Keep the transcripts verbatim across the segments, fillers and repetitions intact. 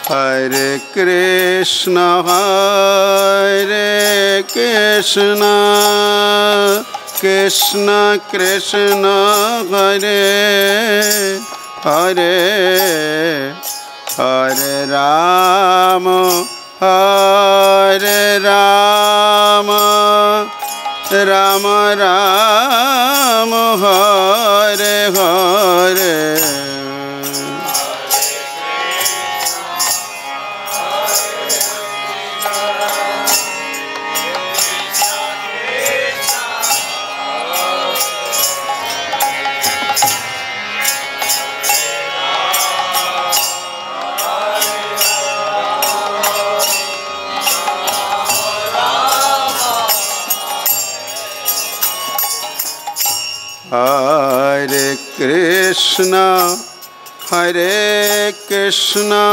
Hare Krishna, Hare Krishna, Krishna Krishna, Hare Hare, Hare Rama, Hare Rama, Rama Rama, Hare Hare. Hare Krishna, Hare Krishna,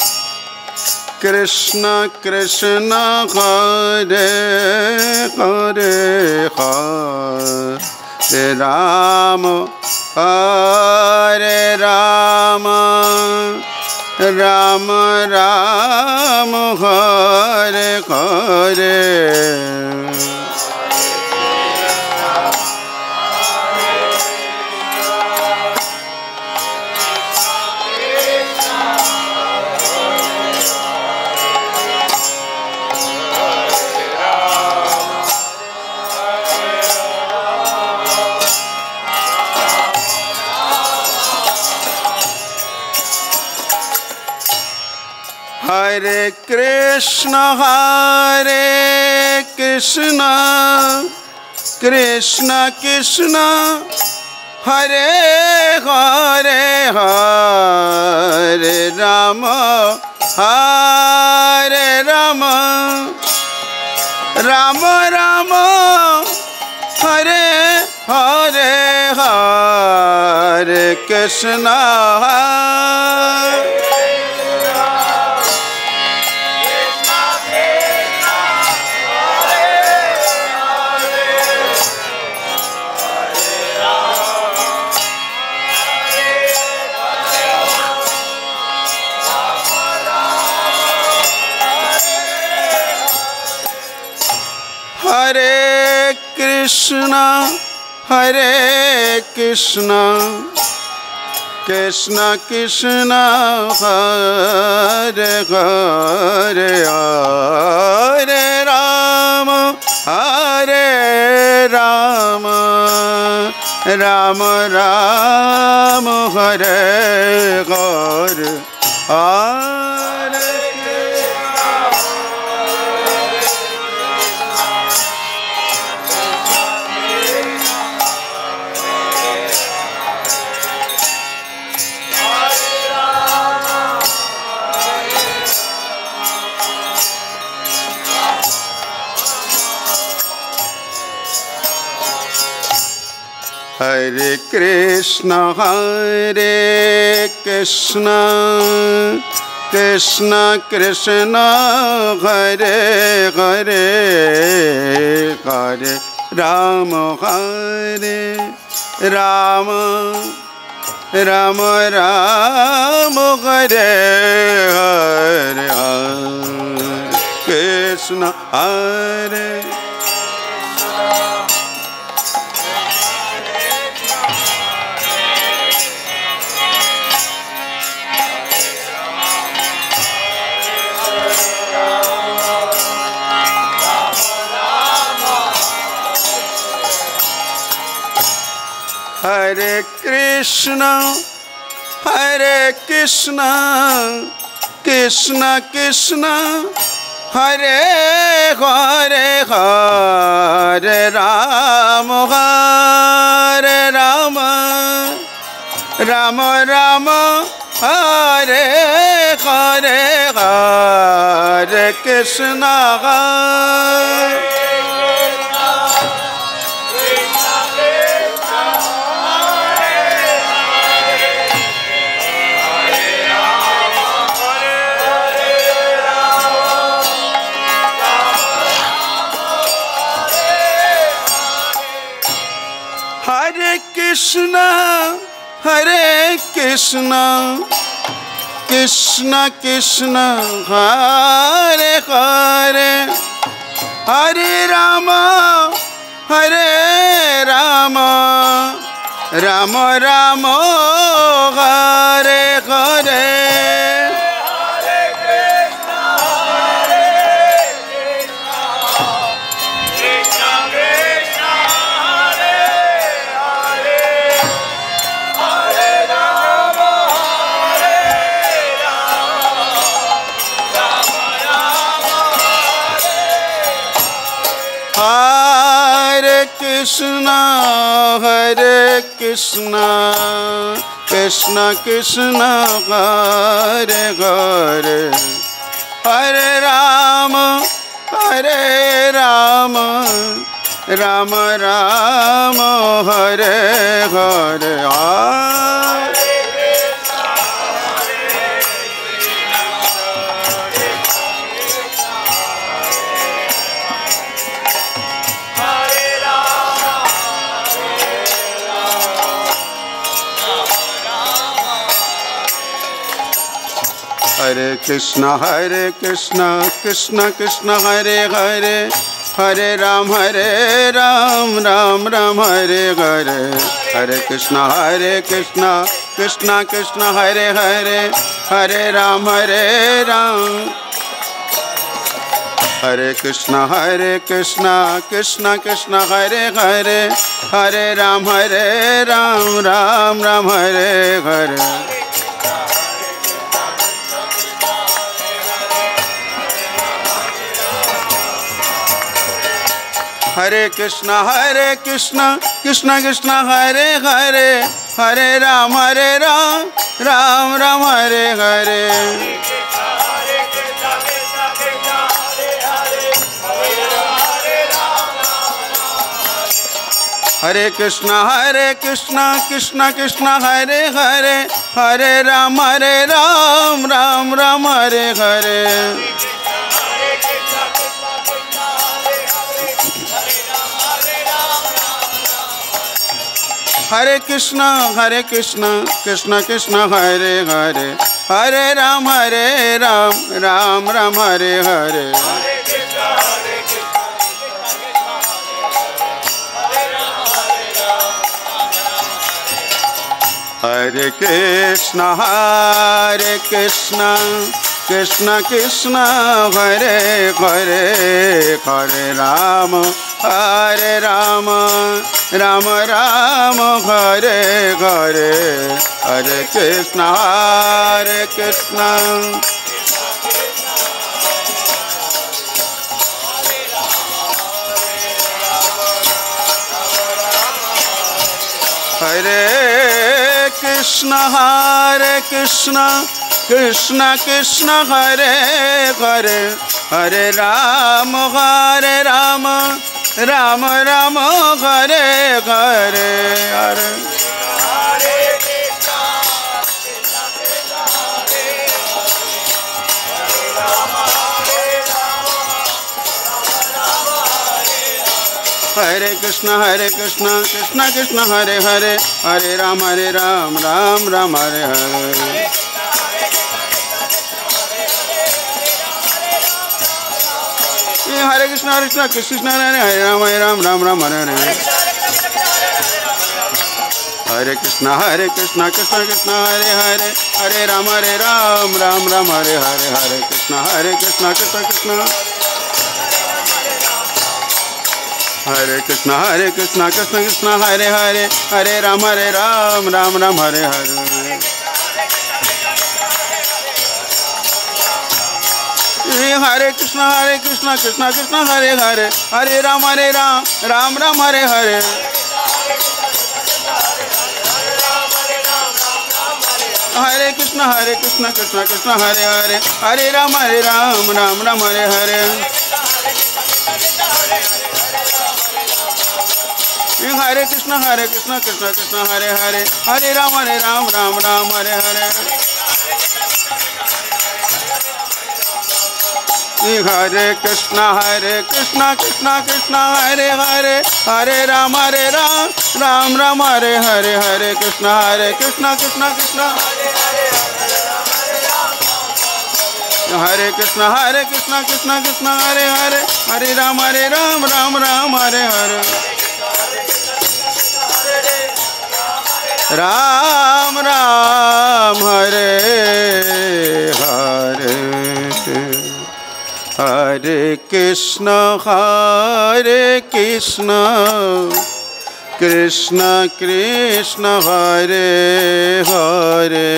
Krishna Krishna, Hare Hare, Hare Rama, Hare Rama, Rama Rama, Hare Hare. Hare Krishna, Hare Krishna, Krishna Krishna, Hare Hare, Hare Rama, Hare Rama, Rama Rama, Hare Hare, Hare Krishna. Hare Krishna, Hare Krishna, Krishna Krishna, Hare Hare, Hare Rama, Hare Rama, Rama Rama, Hare Hare, Hare Hare Krishna, Hare Krishna, Krishna Krishna, Hare Hare, Hare Rama, Hare Rama, Rama Rama, Hare Hare, Hare Krishna, Hare Hare Krishna, Hare Krishna, Krishna Krishna, Hare Hare, Hare Rama, Hare Rama, Rama Rama, Hare Hare, Hare Krishna, Hare Krishna, Hare Krishna, Krishna Krishna Hare Hare Hare Ram Hare Ram Ram Ram Hare Hare Krishna Hare Krishna Krishna Krishna Hare Hare Hare Ram Hare Ram Ram Ram Hare Hare Hare Krishna Hare Krishna Krishna Krishna Hare Hare Hare Ram Hare Ram Ram Ram Hare Hare Hare Krishna Hare Krishna Krishna Krishna Hare Hare Hare Ram Hare Ram Hare Krishna Hare Krishna Krishna Krishna Hare Hare Hare Ram Hare Ram Ram Ram Hare Hare Hare Krishna Hare Krishna Krishna Krishna Hare Hare Hare Ram Hare Ram Ram Ram Hare Hare Hare Krishna Hare Krishna Krishna Krishna Hare Hare Hare Ram Hare Ram Ram Ram Hare Hare Hare Krishna Hare Krishna Krishna Krishna Hare Hare Hare Ram Hare Ram Ram Ram Hare Hare Hare Krishna Hare Krishna Krishna Krishna Hare Hare Hare Ram Hare Ram Ram Ram Hare Hare Hare Krishna Hare Krishna Hare Krishna Hare Krishna Krishna Krishna Hare Hare Hare Ram Hare Ram Ram Ram Hare Hare Hare Hare Krishna Hare Krishna Krishna Krishna Hare Hare Hare Ram Hare Ram Ram Ram Hare Hare Hare Krishna Hare Krishna Krishna Krishna Hare Hare Ram Hare Ram Ram Ram Hare Hare Hare Krishna Hare Krishna Krishna Krishna Hare Hare Hare Ram Hare Ram Ram Ram Hare Hare Hare Krishna Hare Krishna Krishna Krishna Hare Krishna Hare Krishna Krishna Krishna Hare Hare Hare Ram Hare Ram Ram Ram Hare Hare Hare Krishna Hare Krishna Krishna Krishna Hare Hare Hare Ram Hare Ram Ram Ram Hare Hare Hare Krishna Hare Krishna Krishna Krishna Hare Hare Hare Ram Hare Ram Ram Ram Hare Hare Hare Krishna Hare Krishna Krishna Krishna Hare Hare Hare Ram Hare Ram Ram Ram Hare Hare Hare Krishna Hare Krishna Krishna Krishna Hare Hare Hare Ram Hare Ram Ram Ram Hare Hare Hare Krishna Hare Krishna Krishna Krishna Hare Krishna Hare Krishna Krishna Krishna Hare Hare, Hare Ram Hare Ram Ram Ram Hare Hare, Ram Ram Hare Hare, Hare Krishna Hare Krishna Krishna Krishna Hare Hare,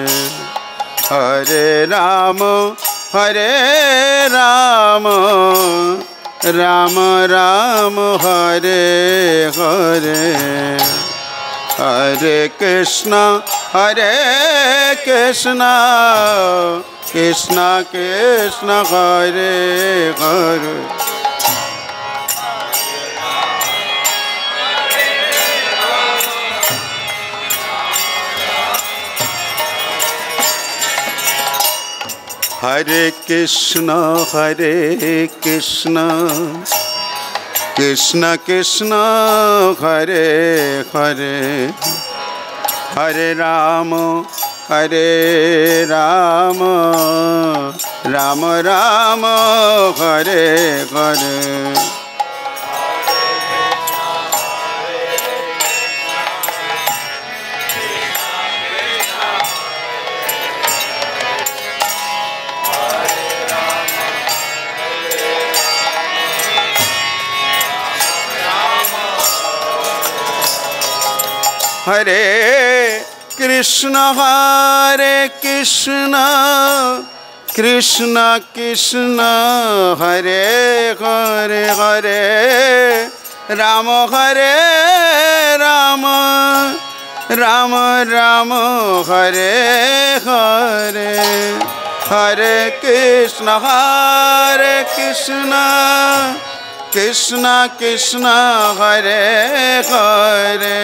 Hare Ram Hare Ram Ram Ram Hare Hare, Hare Krishna Hare Krishna Krishna Krishna Hare Hare, Hare Krishna Hare Krishna Krishna Krishna Hare Hare, Hare Ram Hare Ram Ram Ram Hare Hare, Hare Krishna Hare Krishna Krishna Krishna Hare Hare, Hare Ram Hare Ram Ram Ram Hare Hare, Hare Krishna Hare Krishna Krishna Krishna Hare Hare,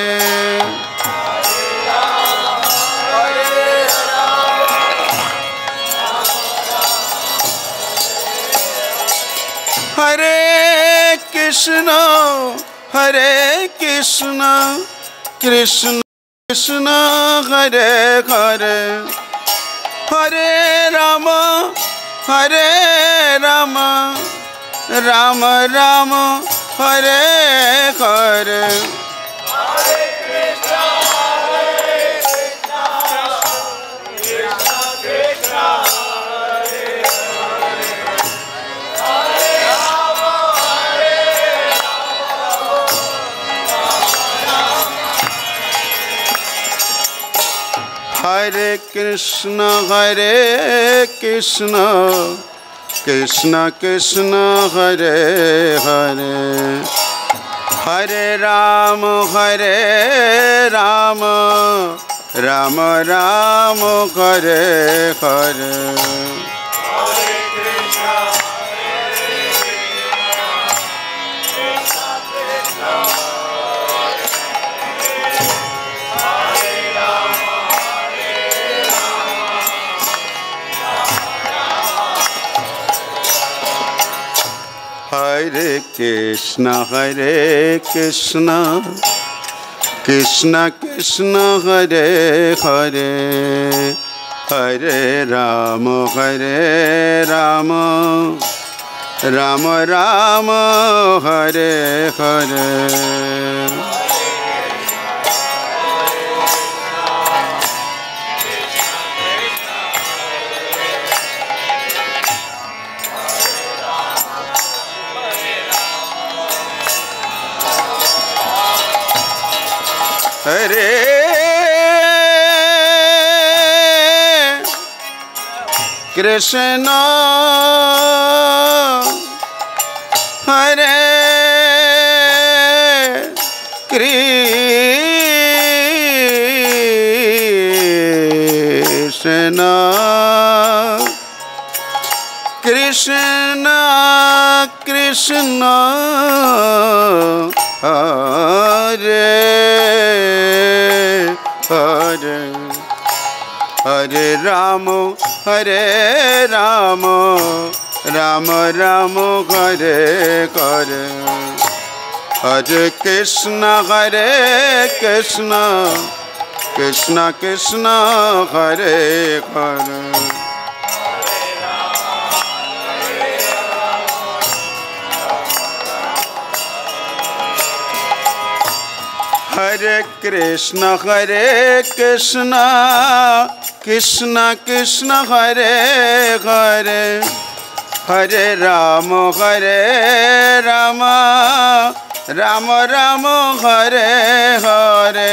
Hare Krishna Hare Krishna Krishna Krishna Hare Hare, Hare Ram Hare Ram Ram Ram Hare Hare, Hare Krishna Hare Krishna Krishna Krishna Hare Hare, Hare Ram Hare Ram Ram Ram Hare Hare, Hare Krishna Hare Krishna Krishna Krishna Hare Hare, Hare Ram Hare Ram Ram Ram Hare Hare, Hare Krishna Hare Krishna Krishna Krishna Hare Hare, Hare Ram Hare Ram Ram Ram Hare Hare, Hare Krishna Hare Krishna Krishna Krishna Hare Hare, Hare Krishna Hare Krishna Krishna Krishna Hare Hare Hare Ram Hare Ram Ram Ram Hare Hare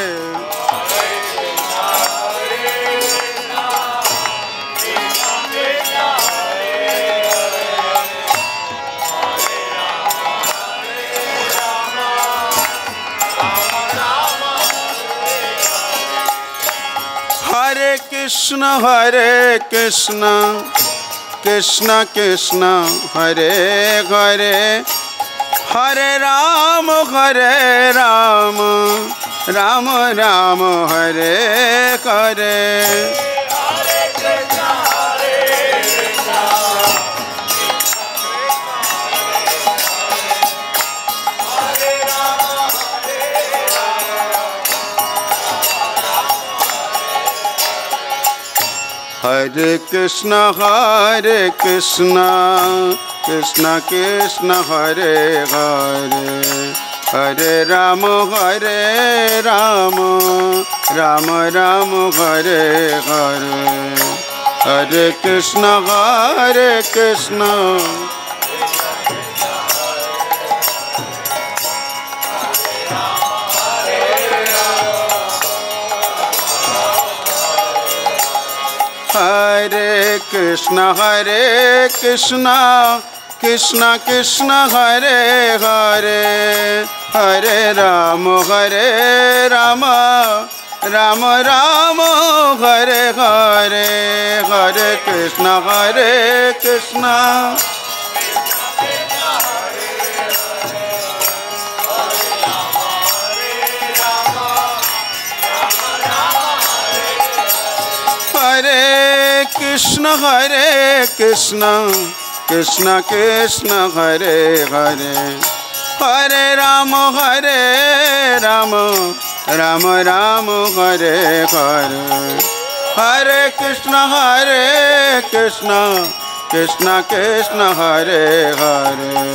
Hare Krishna Hare Krishna Krishna Krishna Hare Hare Hare Ram Hare Ram Ram Ram Hare Hare Hare Krishna Hare Krishna Krishna Krishna Hare Hare Hare Ram Hare Ram Ram Ram Hare Hare Hare Krishna Hare Krishna Hare Krishna Hare Krishna Krishna Krishna Hare Hare Hare Ram Hare Ram Ram Ram Hare Hare Hare Krishna Hare Krishna Hare Krishna Hare Krishna Krishna Krishna Hare Hare Hare Ram Hare Ram Ram Ram Hare Hare Hare Krishna Hare Krishna Krishna Krishna Hare Hare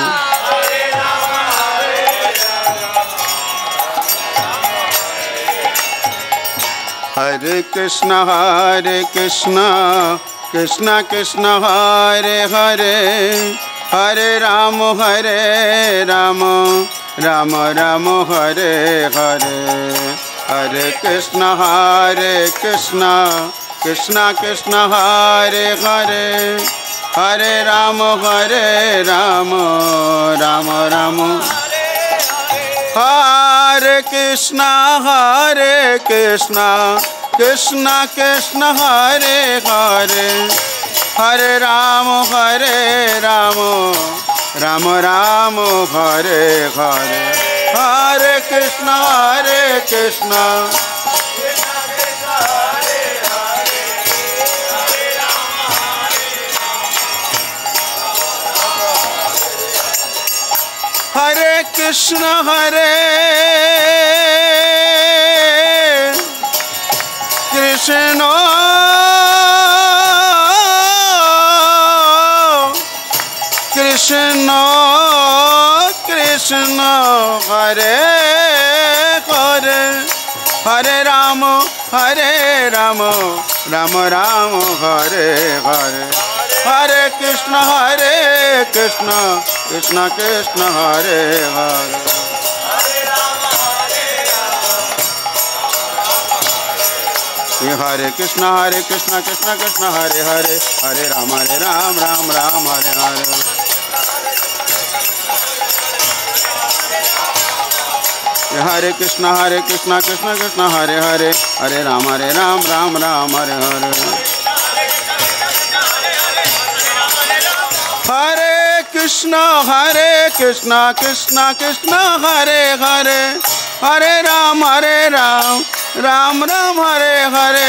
Hare Krishna Hare Krishna Krishna Krishna Hare Hare Hare Ram Hare Ram Ram Ram Hare Hare Hare Krishna Hare Krishna Krishna Krishna Hare Hare Hare Ram Hare Ram Ram Ram Hare Krishna Hare Krishna Krishna Krishna Hare Hare Hare Ram Hare Ram Ram Ram Hare Hare Hare Krishna Hare Krishna Hare Krishna Hare Krishna Krishna Krishna Hare Hare Hare Ram Hare Ram Ram Ram Hare Hare Hare Krishna Hare Krishna Krishna Krishna Hare Hare Hare Krishna Hare Krishna Krishna Krishna Hare Hare Hare Ram Hare Ram Ram Ram Hare Hare Hare Krishna Hare Krishna Krishna Krishna Hare Hare Hare Ram Hare Ram Ram Ram Hare Hare Hare Krishna Hare Krishna Krishna Krishna Hare Hare Hare Ram Hare Ram Ram Ram Hare Hare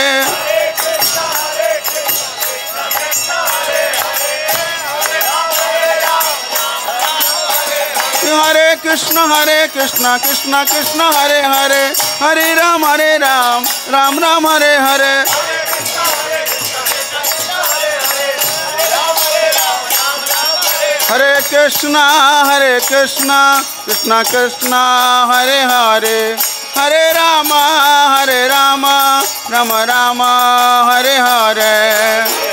Hare Krishna Hare Krishna Krishna Krishna Hare Hare Hare Ram Hare Ram Ram Ram Hare Hare Hare Krishna Hare Krishna Krishna Krishna Hare Hare, Hare Rama Hare Rama Ram Ram Hare Hare.